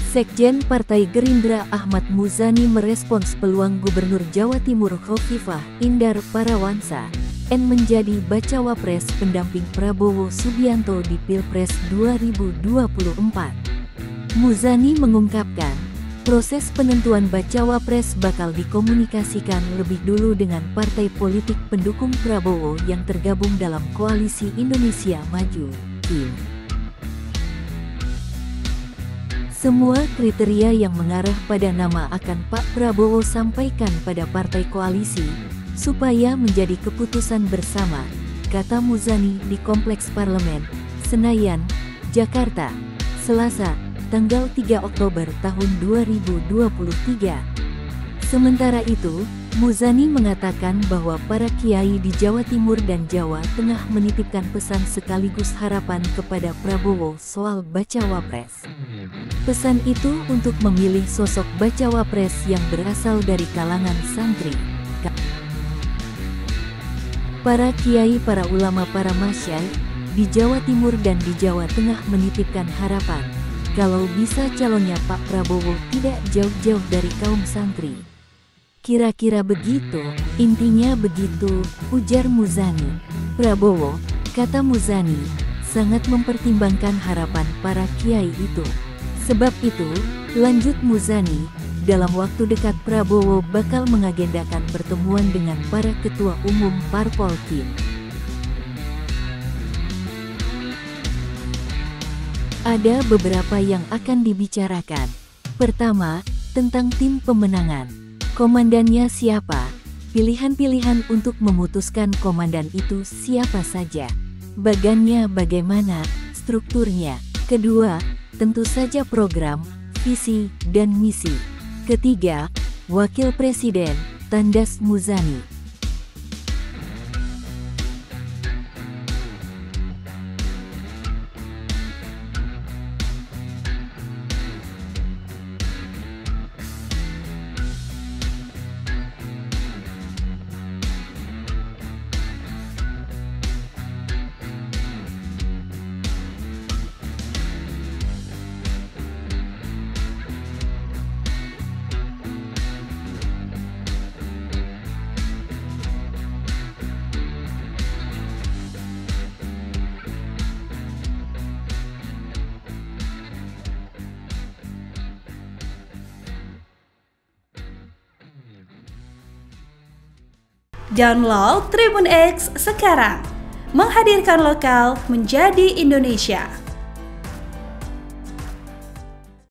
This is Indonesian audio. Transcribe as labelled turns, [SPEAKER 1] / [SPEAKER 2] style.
[SPEAKER 1] Sekjen Partai Gerindra Ahmad Muzani merespons peluang Gubernur Jawa Timur Khofifah Indar Parawansa menjadi bacawa pres pendamping Prabowo Subianto di Pilpres 2024. Muzani mengungkapkan, proses penentuan bacawa pres bakal dikomunikasikan lebih dulu dengan partai politik pendukung Prabowo yang tergabung dalam Koalisi Indonesia Maju (KIM). Semua kriteria yang mengarah pada nama akan Pak Prabowo sampaikan pada partai koalisi, supaya menjadi keputusan bersama, kata Muzani di Kompleks Parlemen, Senayan, Jakarta, Selasa, tanggal 3 Oktober tahun 2023. Sementara itu, Muzani mengatakan bahwa para kiai di Jawa Timur dan Jawa Tengah menitipkan pesan sekaligus harapan kepada Prabowo soal bacawa pres. Pesan itu untuk memilih sosok bacawa pres yang berasal dari kalangan santri. Para kiai, para ulama, para masyaikh di Jawa Timur dan di Jawa Tengah menitipkan harapan, kalau bisa calonnya Pak Prabowo tidak jauh-jauh dari kaum santri. Kira-kira begitu, intinya begitu, ujar Muzani. Prabowo, kata Muzani, sangat mempertimbangkan harapan para kiai itu. Sebab itu, lanjut Muzani, dalam waktu dekat Prabowo bakal mengagendakan pertemuan dengan para ketua umum parpol KIM. Ada beberapa yang akan dibicarakan. Pertama, tentang tim pemenangan. Komandannya siapa? Pilihan-pilihan untuk memutuskan komandan itu siapa saja? Bagannya bagaimana? Strukturnya. Kedua, tentu saja program, visi, dan misi. Ketiga, Wakil Presiden, tandas Muzani.
[SPEAKER 2] Download Tribun X sekarang, menghadirkan lokal menjadi Indonesia.